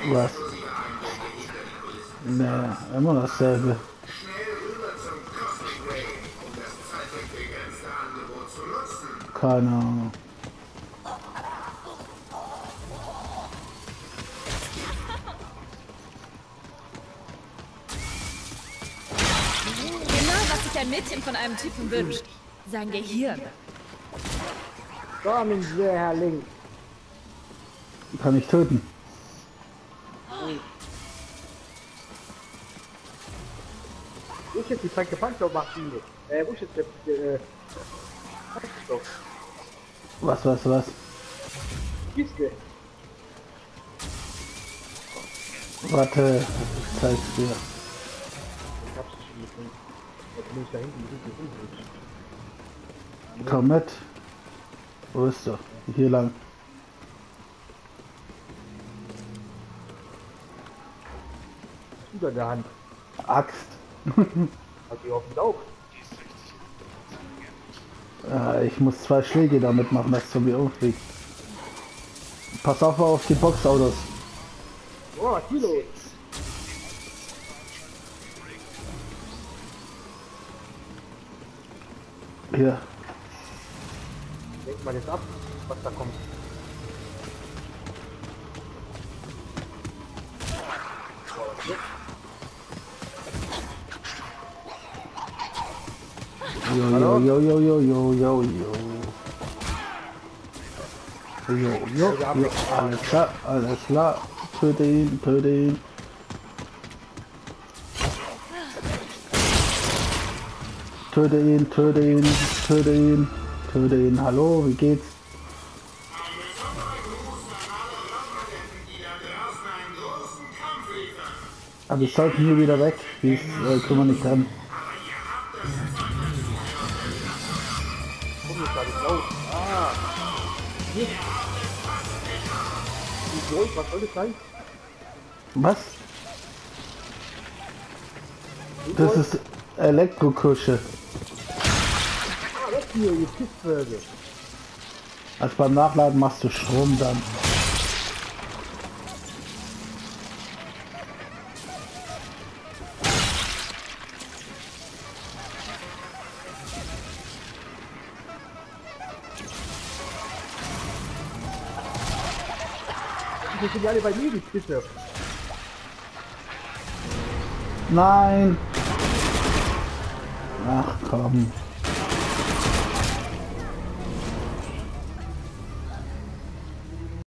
Was? Ne, immer dasselbe. Keine Ahnung. Genau, was sich ein Mädchen von einem Typen wünscht. Sein Gehirn. Kommen Sie, Herr Link. Kann ich töten. Wo ist jetzt die Franke Panzer-Maschine? Wo ist jetzt der, Panzerstoff? Was? Kiste. Warte, ich zeig's dir. Ich hab's schon gefunden. Jetzt muss ich da hinten die Komm mit. Wo ist er? Hier lang. Was tut er in der Hand? Axt. Hat die auf dem Lauf? Ich muss 2 Schläge damit machen, dass es zu mir umfliegt. Pass auf die Boxautos. Oh, Kilo. Hier. Denkt mal jetzt ab, was da kommt. Jo. Alles klar. Töte ihn. Töte ihn. Hallo, wie geht's? Aber wir sollten hier wieder weg. Die können wir nicht rennen. Guck jetzt da das Lauf. Ah. Hier. Wie groß, was soll das sein? Was? Das ist Elektrokusche. Ah, das hier, die Kistwürge. Also beim Nachladen machst du Strom dann. Die sind ja alle bei mir, die Kiste. Nein! Ach komm.